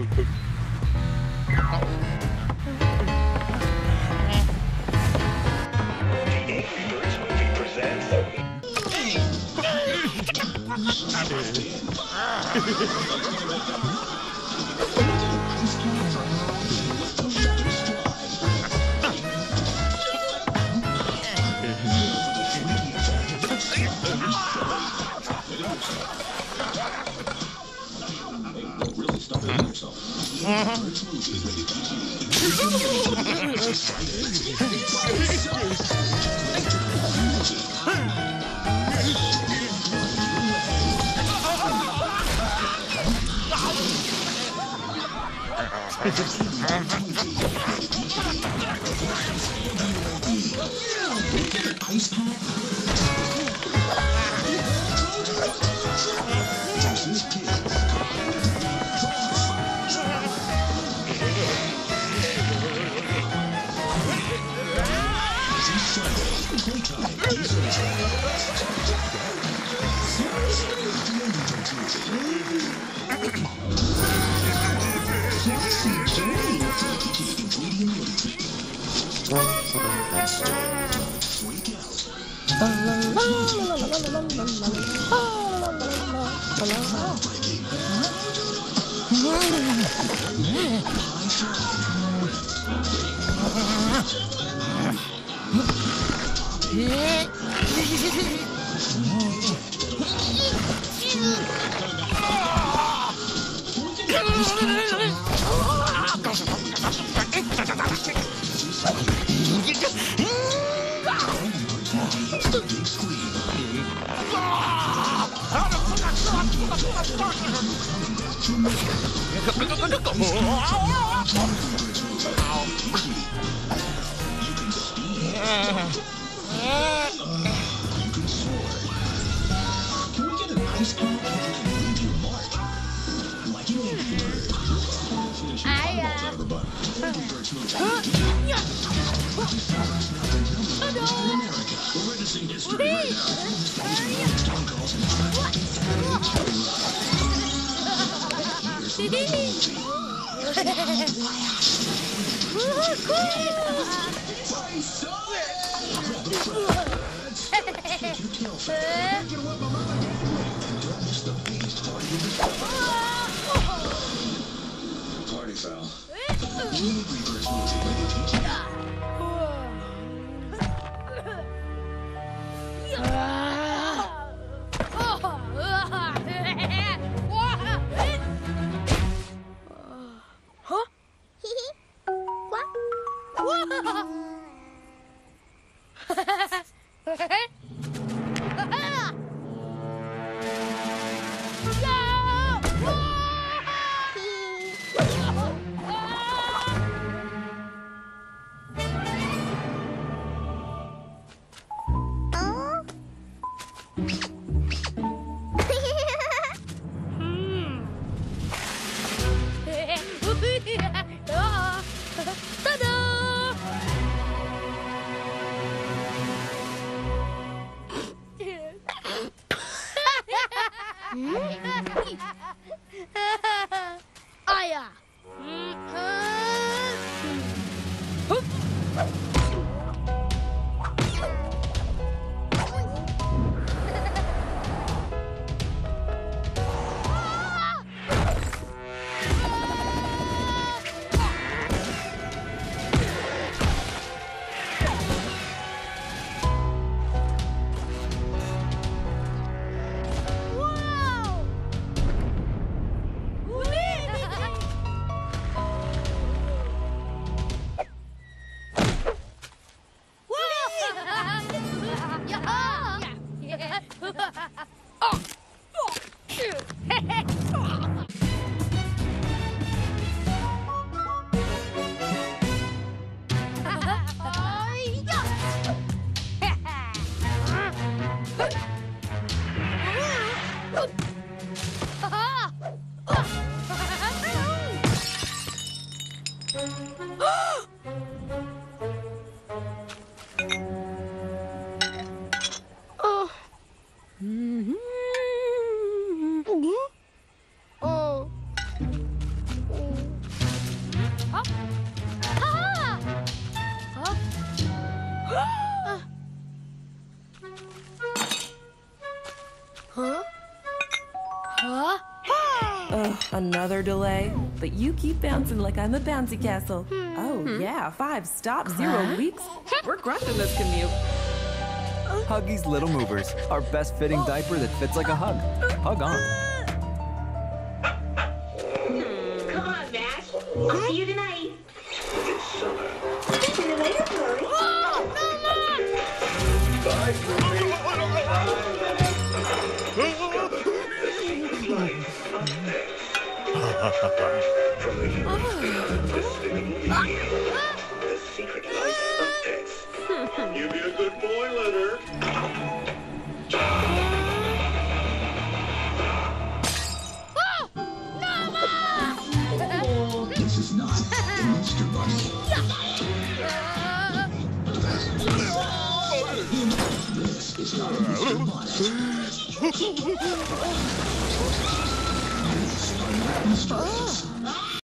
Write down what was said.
Party foul. Aya. Oh. Another delay, but you keep bouncing like I'm a bouncy castle. Oh, yeah, 5 stops, 0 leaks. We're crushing this commute. Huggies Little Movers, our best fitting diaper that fits like a hug. Hug on. Come on, Mash. I'll see you tonight. This summer. See you later, Tori. Bye, Tori. From the secret life of pets. You be a good boy, Leonard. This is not the Monster Bunny. This is not a Mr. Bunny. These are not Mr. Bunnies.